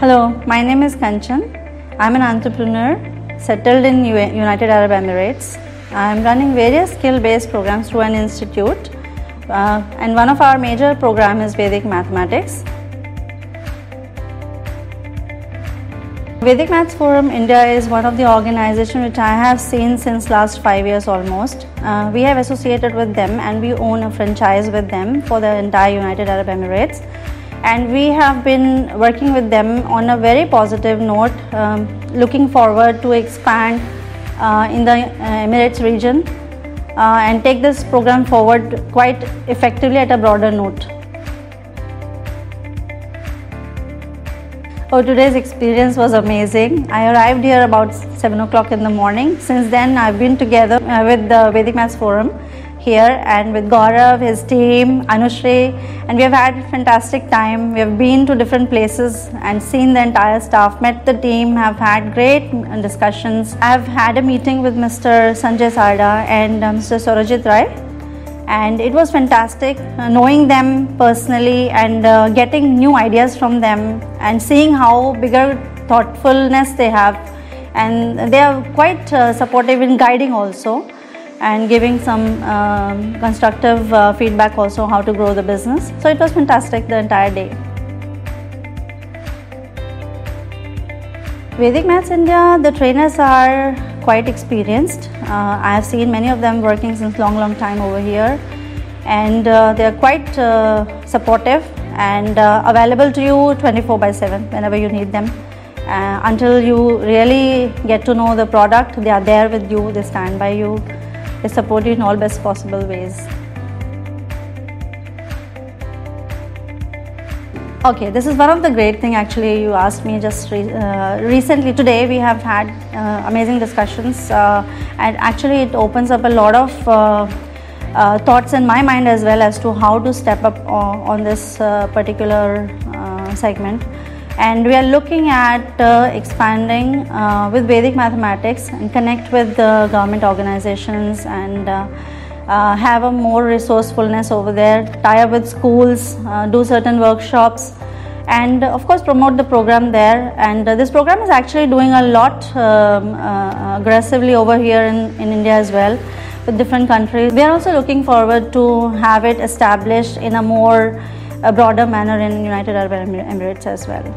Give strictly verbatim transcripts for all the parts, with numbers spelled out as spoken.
Hello, my name is Kanchan. I'm an entrepreneur settled in U United Arab Emirates. I'm running various skill-based programs through an institute, uh, and one of our major programs is Vedic Mathematics. Vedic Maths Forum India is one of the organizations which I have seen since last five years almost. Uh, we have associated with them and we own a franchise with them for the entire United Arab Emirates. And we have been working with them on a very positive note, um, looking forward to expand uh, in the uh, Emirates region uh, and take this program forward quite effectively at a broader note. Oh, today's experience was amazing. I arrived here about seven o'clock in the morning. Since then, I've been together uh, with the Vedic Maths Forum here and with Gaurav, his team, Anushri, and we have had a fantastic time. We have been to different places and seen the entire staff, met the team, have had great discussions. I've had a meeting with Mister Sanjay Sarda and uh, Mister Surajit Rai, and it was fantastic uh, knowing them personally and uh, getting new ideas from them and seeing how bigger thoughtfulness they have, and they are quite uh, supportive in guiding also and giving some um, constructive uh, feedback also how to grow the business. So it was fantastic the entire day. Vedic Maths India, the trainers are quite experienced. Uh, I have seen many of them working since long long time over here, and uh, they are quite uh, supportive and uh, available to you twenty-four by seven whenever you need them. Uh, until you really get to know the product, they are there with you, they stand by you, they support you in all best possible ways. Okay, this is one of the great things actually you asked me just re uh, recently. Today we have had uh, amazing discussions uh, and actually it opens up a lot of uh, uh, thoughts in my mind as well as to how to step up on, on this uh, particular uh, segment. And we are looking at uh, expanding uh, with Vedic mathematics and connect with the government organizations and uh, uh, have a more resourcefulness over there, tie up with schools, uh, do certain workshops, and of course promote the program there. And uh, this program is actually doing a lot um, uh, aggressively over here in, in India as well with different countries. We are also looking forward to have it established in a more a broader manner in United Arab Emirates as well.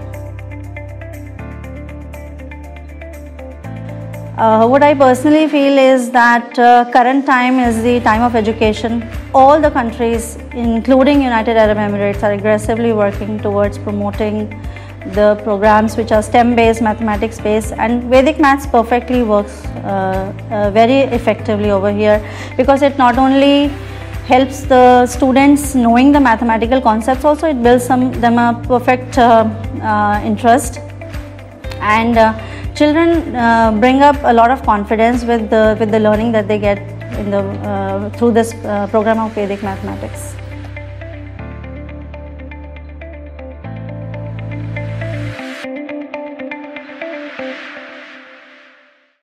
Uh, what I personally feel is that uh, current time is the time of education. All the countries, including United Arab Emirates, are aggressively working towards promoting the programs which are STEM-based, mathematics-based, and Vedic Maths perfectly works uh, uh, very effectively over here because it not only helps the students knowing the mathematical concepts, also it builds some, them a perfect uh, uh, interest, and uh, children uh, bring up a lot of confidence with the with the learning that they get in the uh, through this uh, program of Vedic mathematics.